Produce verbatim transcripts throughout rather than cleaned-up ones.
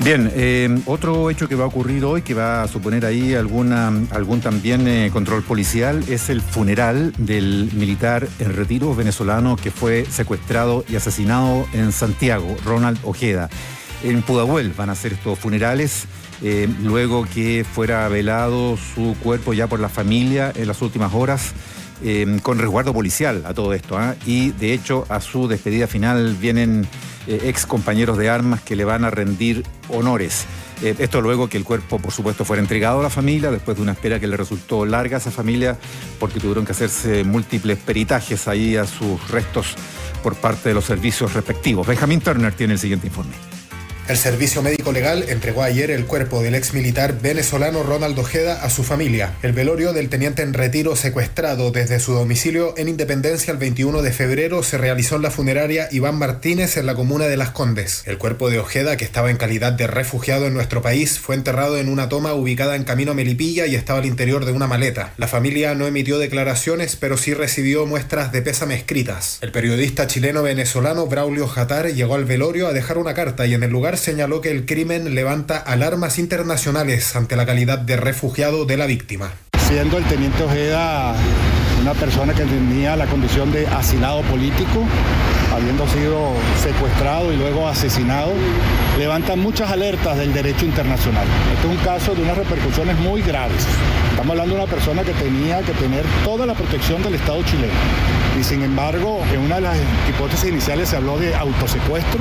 Bien, eh, otro hecho que va a ocurrir hoy, que va a suponer ahí alguna, algún también eh, control policial, es el funeral del militar en retiro venezolano que fue secuestrado y asesinado en Santiago, Ronald Ojeda. En Pudahuel van a hacer estos funerales, eh, luego que fuera velado su cuerpo ya por la familia en las últimas horas, eh, con resguardo policial a todo esto, ¿eh? Y de hecho a su despedida final vienen eh, ex compañeros de armas que le van a rendir honores. Eh, esto luego que el cuerpo, por supuesto, fuera entregado a la familia, después de una espera que le resultó larga a esa familia, porque tuvieron que hacerse múltiples peritajes ahí a sus restos por parte de los servicios respectivos. Benjamín Turner tiene el siguiente informe. El Servicio Médico Legal entregó ayer el cuerpo del ex militar venezolano Ronald Ojeda a su familia. El velorio del teniente en retiro secuestrado desde su domicilio en Independencia el veintiuno de febrero se realizó en la funeraria Iván Martínez en la comuna de Las Condes. El cuerpo de Ojeda, que estaba en calidad de refugiado en nuestro país, fue enterrado en una toma ubicada en camino a Melipilla y estaba al interior de una maleta. La familia no emitió declaraciones, pero sí recibió muestras de pésame escritas. El periodista chileno-venezolano Braulio Jatar llegó al velorio a dejar una carta y en el lugar señaló que el crimen levanta alarmas internacionales ante la calidad de refugiado de la víctima. Siendo el teniente Ojeda una persona que tenía la condición de asilado político, habiendo sido secuestrado y luego asesinado, levanta muchas alertas del derecho internacional. Este es un caso de unas repercusiones muy graves. Estamos hablando de una persona que tenía que tener toda la protección del Estado chileno. Y sin embargo, en una de las hipótesis iniciales se habló de autosecuestro.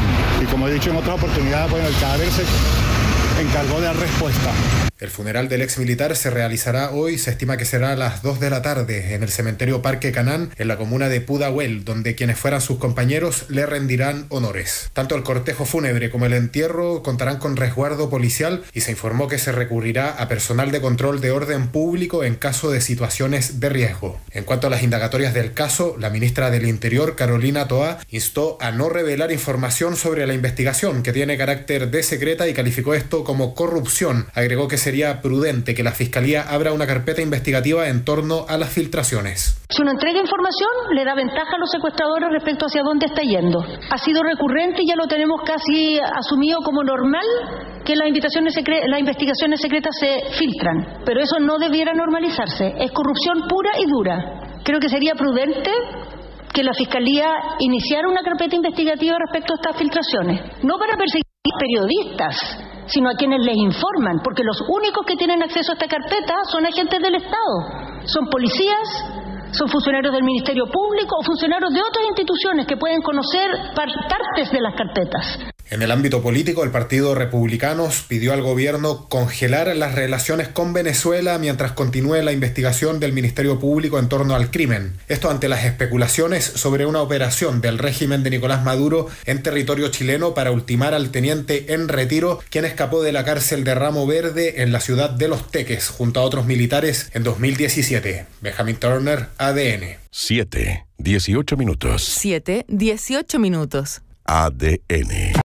Y como he dicho en otras oportunidades, bueno, el cadáver se encargó de dar respuesta. El funeral del ex militar se realizará hoy, se estima que será a las dos de la tarde, en el cementerio Parque Canán, en la comuna de Pudahuel, donde quienes fueran sus compañeros le rendirán honores. Tanto el cortejo fúnebre como el entierro contarán con resguardo policial y se informó que se recurrirá a personal de control de orden público en caso de situaciones de riesgo. En cuanto a las indagatorias del caso, la ministra del Interior, Carolina Toá, instó a no revelar información sobre la investigación, que tiene carácter de secreta, y calificó esto como corrupción. Agregó que sería prudente que la Fiscalía abra una carpeta investigativa en torno a las filtraciones. Si uno entrega información, le da ventaja a los secuestradores respecto hacia dónde está yendo. Ha sido recurrente y ya lo tenemos casi asumido como normal que las invitaciones secre- las investigaciones secretas se filtran, pero eso no debiera normalizarse. Es corrupción pura y dura. Creo que sería prudente que la Fiscalía iniciara una carpeta investigativa respecto a estas filtraciones, no para perseguir periodistas, sino a quienes les informan, porque los únicos que tienen acceso a esta carpeta son agentes del Estado, son policías, son funcionarios del Ministerio Público o funcionarios de otras instituciones que pueden conocer par- partes de las carpetas. En el ámbito político, el Partido Republicano pidió al gobierno congelar las relaciones con Venezuela mientras continúe la investigación del Ministerio Público en torno al crimen. Esto ante las especulaciones sobre una operación del régimen de Nicolás Maduro en territorio chileno para ultimar al teniente en retiro, quien escapó de la cárcel de Ramo Verde en la ciudad de Los Teques junto a otros militares en dos mil diecisiete. Benjamín Turner, A D N. siete, dieciocho minutos. siete, dieciocho minutos. A D N.